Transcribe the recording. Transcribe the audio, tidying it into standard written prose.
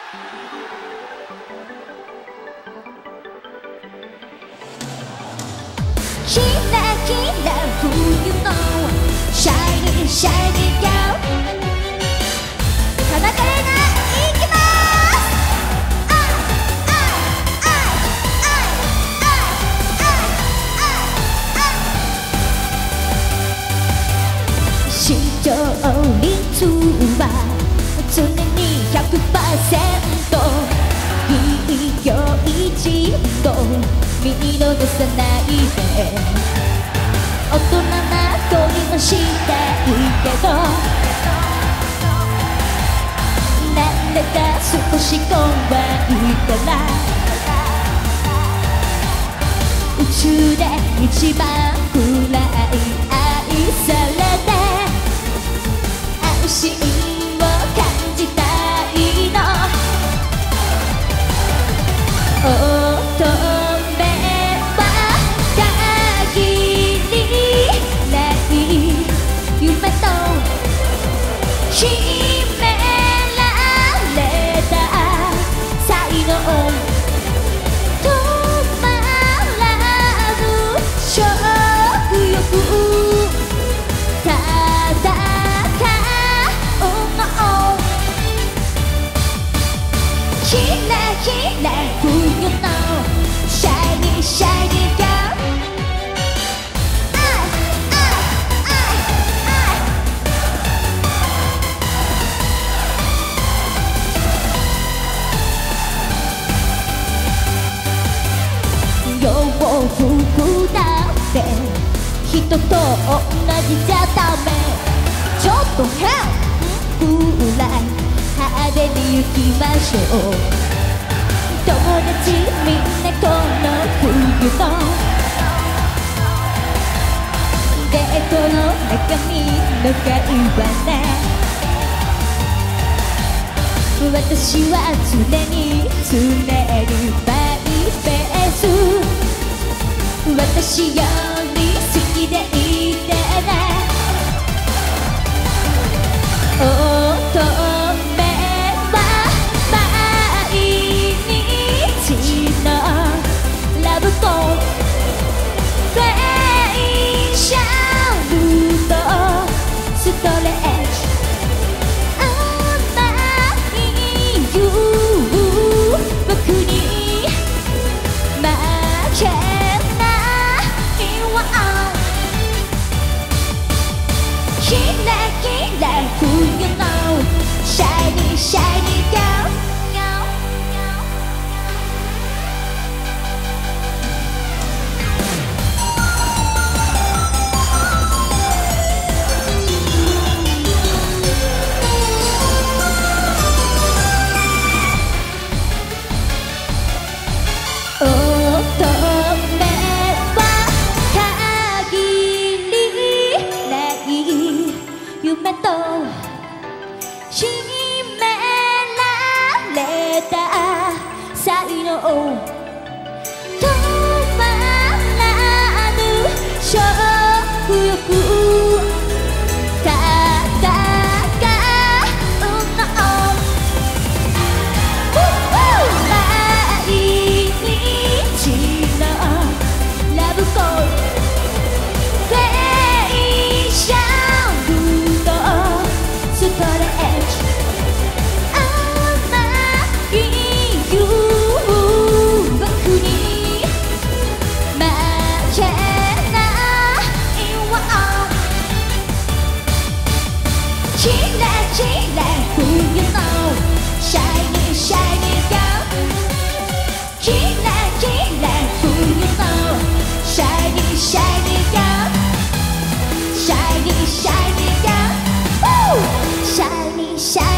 キラキラ冬のシャイニーシャイニーギャル田中れいないきます視聴率は常に 100% いいよ一度見逃さないで大人な恋もしていいけどなんだか少し怖いから宇宙で一番くらい愛されて安心を感じたいの乙女は限りない夢と決められた才能止まらぬ食欲戦うのキラキラ冬のシャイニーシャイニーギャル洋服だって人と同じじゃダメちょっと変くらい派手に行きましょう友達みんなこの冬のデートの中身の会話ね私は常にマイペース私より好きでいてね乙女は毎日のラブコールフェイシャルとストレッチ甘い言う僕に負けないわキラキラ冬のシャイニーシャイニーギャル乙女は限りない夢と決められた才能止まらぬ食欲戦うの毎日のラブコールフェイシャルとストレッチ甘い言う僕に負けないわキラキラ冬のシャイニーシャイニーギャルキラキラ冬のシャイニーシャイニーギャルシャイニーシャイニーギャルシャイニーシャイニー